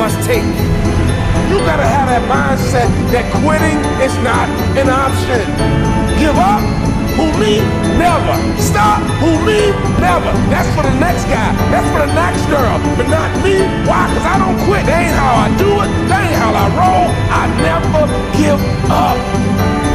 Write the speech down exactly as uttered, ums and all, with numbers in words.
must take. You gotta have that mindset that quitting is not an option. Give up? Who me? Never. Stop? Who me? Never. That's for the next guy. That's for the next girl. But not me. Why? Because I don't quit. That ain't how I do it. That ain't how I roll. I never give up.